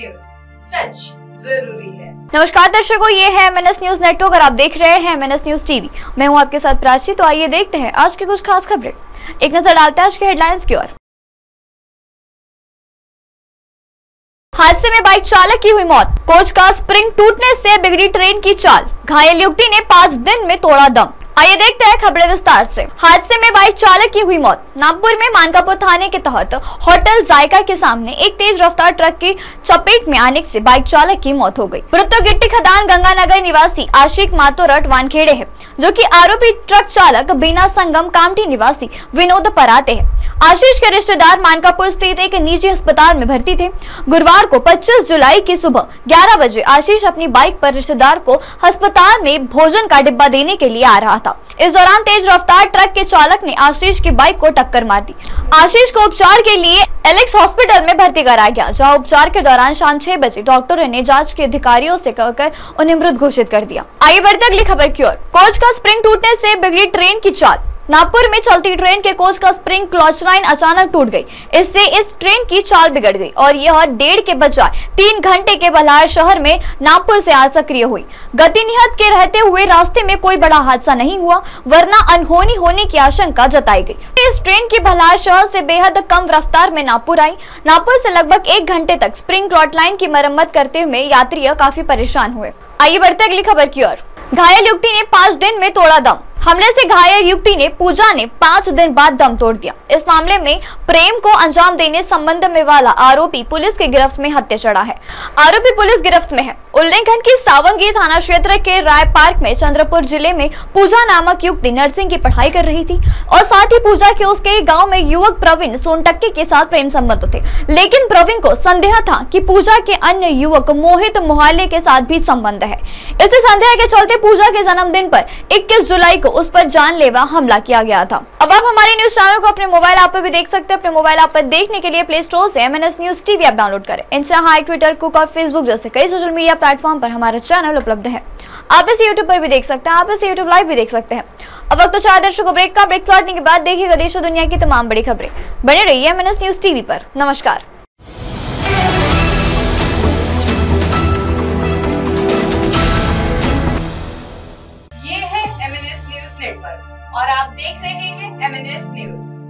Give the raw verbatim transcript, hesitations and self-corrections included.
News, सच जरूरी है। नमस्कार दर्शकों, ये है M N S news network और आप देख रहे हैं M N S news TV. मैं हूं आपके साथ प्राची। तो आइए देखते हैं आज की कुछ खास खबरें। एक नजर डालते हैं आज के हेडलाइंस की ओर। हादसे में बाइक चालक की हुई मौत, कोच का स्प्रिंग टूटने से बिगड़ी ट्रेन की चाल, घायल युवती ने पाँच दिन में तोड़ा दम। आइए देखते हैं खबरें विस्तार से। हादसे में बाइक चालक की हुई मौत। नागपुर में मानकापुर थाने के तहत होटल जायका के सामने एक तेज रफ्तार ट्रक की चपेट में आने से बाइक चालक की मौत हो गई। मृतक गिट्टी खदान गंगानगर निवासी आशिक मातोरट वानखेड़े है, जो कि आरोपी ट्रक चालक बीना संगम कामठी निवासी विनोद पराते हैं। आशीष के रिश्तेदार मानकापुर स्थित एक निजी अस्पताल में भर्ती थे। गुरुवार को पच्चीस जुलाई की सुबह ग्यारह बजे आशीष अपनी बाइक पर रिश्तेदार को अस्पताल में भोजन का डिब्बा देने के लिए आ रहा था। इस दौरान तेज रफ्तार ट्रक के चालक ने आशीष की बाइक को टक्कर मार दी। आशीष को उपचार के लिए एलेक्स हॉस्पिटल में भर्ती कराया गया, जहां उपचार के दौरान शाम छह बजे डॉक्टरों ने जांच के अधिकारियों से कहकर उन्हें मृत घोषित कर दिया। आगे बढ़ते अगली खबर की ओर। कोच का स्प्रिंग टूटने से बिगड़ी ट्रेन की चाल। नागपुर में चलती ट्रेन के कोच का स्प्रिंग क्लच लाइन अचानक टूट गई। इससे इस ट्रेन की चाल बिगड़ गई और यह डेढ़ के बजाय तीन घंटे के बल्हार शहर में नागपुर से आज सक्रिय हुई। गति नियत के रहते हुए रास्ते में कोई बड़ा हादसा नहीं हुआ, वरना अनहोनी होने की आशंका जताई गई। इस ट्रेन की बल्हार शहर से बेहद कम रफ्तार में नागपुर आई। नागपुर से लगभग एक घंटे तक स्प्रिंग क्लच लाइन की मरम्मत करते हुए यात्री काफी परेशान हुए। आइए बढ़ते अगली खबर की ओर। घायल युवती ने पाँच दिन में तोड़ा दम। हमले से घायल युवती ने पूजा ने पाँच दिन बाद दम तोड़ दिया। इस मामले में प्रेम को अंजाम देने संबंध में वाला आरोपी पुलिस के गिरफ्त में हत्या चढ़ा है। आरोपी पुलिस गिरफ्त में है। उल्लेखन की सावंगी थाना क्षेत्र के राय पार्क में चंद्रपुर जिले में पूजा नामक युवती नर्सिंग की पढ़ाई कर रही थी और साथ ही पूजा के उसके गाँव में युवक प्रवीण सोनटक्के के साथ प्रेम संबंध थे। लेकिन प्रवीण को संदेह था कि पूजा के अन्य युवक मोहित मोहाले के साथ भी संबंध है। इसी संदेह के चलते पूजा के जन्मदिन पर इक्कीस जुलाई को उस पर जानलेवा हमला किया गया था। अब आप हमारे न्यूज चैनल को अपने मोबाइल ऐप पर भी देख सकते हैं। अपने मोबाइल ऐप पर देखने के लिए प्ले स्टोर से M N S news TV app download करें। इंस्टा, हाई, ट्विटर, कुक और फेसबुक जैसे कई सोशल मीडिया प्लेटफॉर्म पर हमारा चैनल उपलब्ध है। आप इसे यूट्यूब पर भी देख सकते हैं, आप इसे यूट्यूब लाइव भी देख सकते हैं। अब वक्त तो चार दर्शकों ब्रेक का। ब्रेक लौटने के बाद देखिएगा देश और दुनिया की तमाम बड़ी खबरें। बने रहिए M N S news TV पर। नमस्कार। और आप देख रहे हैं एम एन एस न्यूज।